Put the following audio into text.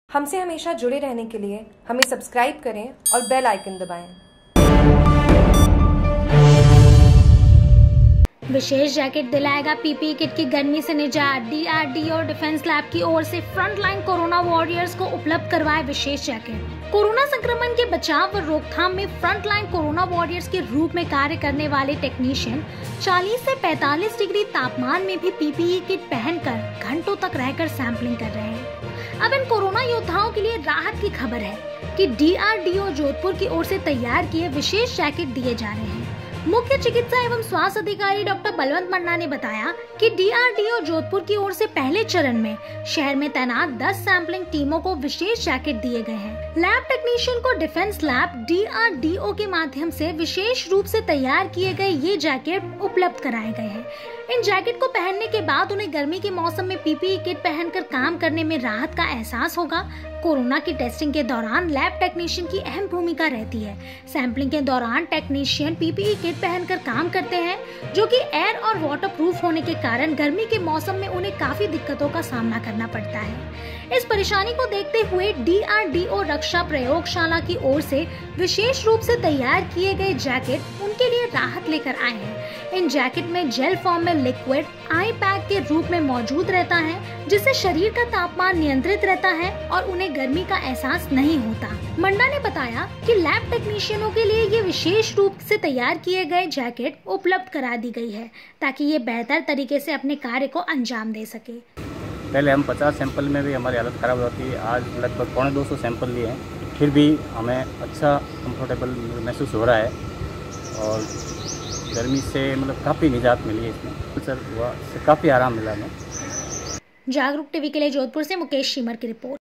हमसे हमेशा जुड़े रहने के लिए हमें सब्सक्राइब करें और बेल आइकन दबाएं। विशेष जैकेट दिलाएगा पीपीई किट की गर्मी से निजात। डीआरडीओ डिफेंस लैब की ओर से फ्रंटलाइन कोरोना वॉरियर्स को उपलब्ध करवाए विशेष जैकेट। कोरोना संक्रमण के बचाव व रोकथाम में फ्रंटलाइन कोरोना वॉरियर्स के रूप में कार्य करने वाले टेक्नीशियन 40 से 45 डिग्री तापमान में भी पीपीई किट पहनकर घंटों तक रहकर सैंपलिंग कर रहे हैं। अब इन कोरोना योद्धाओं के लिए राहत की खबर है कि डीआरडीओ जोधपुर की ओर से तैयार किए विशेष जैकेट दिए जा रहे हैं। मुख्य चिकित्सा एवं स्वास्थ्य अधिकारी डॉक्टर बलवंत मन्ना ने बताया कि डीआरडीओ जोधपुर की ओर से पहले चरण में शहर में तैनात 10 सैंपलिंग टीमों को विशेष जैकेट दिए गए हैं। लैब टेक्नीशियन को डिफेंस लैब डीआरडीओ के माध्यम से विशेष रूप से तैयार किए गए ये जैकेट उपलब्ध कराए गए हैं। इन जैकेट को पहनने के बाद उन्हें गर्मी के मौसम में पीपीई किट पहनकर काम करने में राहत का एहसास होगा। कोरोना की टेस्टिंग के दौरान लैब टेक्नीशियन की अहम भूमिका रहती है। सैंपलिंग के दौरान टेक्नीशियन पीपीई किट पहनकर काम करते हैं, जो कि एयर और वाटर प्रूफ होने के कारण गर्मी के मौसम में उन्हें काफी दिक्कतों का सामना करना पड़ता है। इस परेशानी को देखते हुए डीआरडीओ रक्षा प्रयोगशाला की ओर से विशेष रूप से तैयार किए गए जैकेट उनके लिए राहत लेकर आए हैं। इन जैकेट में जेल फॉर्म में लिक्विड आई पैक के रूप में मौजूद रहता है, जिससे शरीर का तापमान नियंत्रित रहता है और उन्हें गर्मी का एहसास नहीं होता। मंडा ने बताया कि लैब टेक्नीशियनों के लिए ये विशेष रूप से तैयार किए गए जैकेट उपलब्ध करा दी गई है, ताकि ये बेहतर तरीके से अपने कार्य को अंजाम दे सके। पहले हम 50 सैंपल में भी हमारी हालत ख़राब होती है। आज लगभग 250 सैंपल लिए हैं, फिर भी हमें अच्छा कंफर्टेबल महसूस हो रहा है और गर्मी से काफ़ी निजात मिली है। इसमें सर हुआ इससे काफ़ी आराम मिला हमें। जागरूक टीवी के लिए जोधपुर से मुकेश शीमर की रिपोर्ट।